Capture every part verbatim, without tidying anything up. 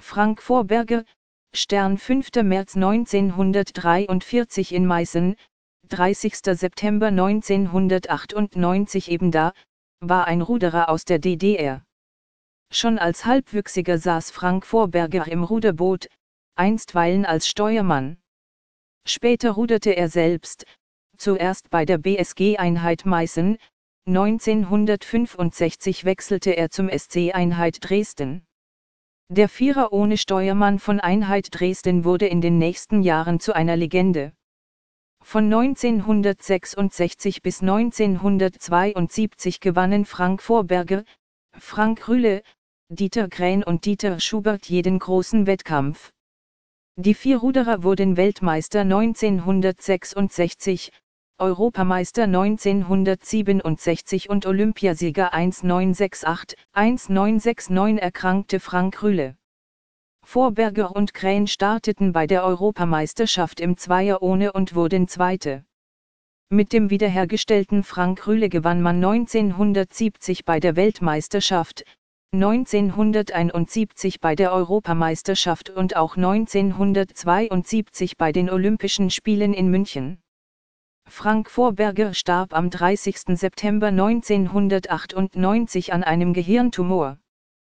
Frank Vorberger, Stern fünfter März neunzehnhundertdreiundvierzig in Meißen, dreißigster September neunzehnhundertachtundneunzig ebenda, war ein Ruderer aus der D D R. Schon als Halbwüchsiger saß Frank Vorberger im Ruderboot, einstweilen als Steuermann. Später ruderte er selbst, zuerst bei der B S G-Einheit Meißen, neunzehnhundertfünfundsechzig wechselte er zum S C-Einheit Dresden. Der Vierer ohne Steuermann von Einheit Dresden wurde in den nächsten Jahren zu einer Legende. Von neunzehnhundertsechsundsechzig bis neunzehnhundertzweiundsiebzig gewannen Frank Vorberger, Frank Rühle, Dieter Krähen und Dieter Schubert jeden großen Wettkampf. Die vier Ruderer wurden Weltmeister neunzehnhundertsechsundsechzig, Europameister neunzehnhundertsiebenundsechzig und Olympiasieger neunzehnhundertachtzig. neunzehnhundertneunundneunzig erkrankte Frank Rühle. Vorberger und Krähen starteten bei der Europameisterschaft im Zweier ohne und wurden Zweite. Mit dem wiederhergestellten Frank Rühle gewann man neunzehnhundertsiebzig bei der Weltmeisterschaft, neunzehnhunderteinundsiebzig bei der Europameisterschaft und auch neunzehnhundertzweiundsiebzig bei den Olympischen Spielen in München. Frank Vorberger starb am dreißigsten September neunzehnhundertachtundneunzig an einem Gehirntumor.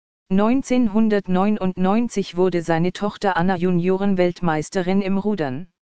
neunzehnhundertneunundneunzig wurde seine Tochter Anna Junioren-Weltmeisterin im Rudern.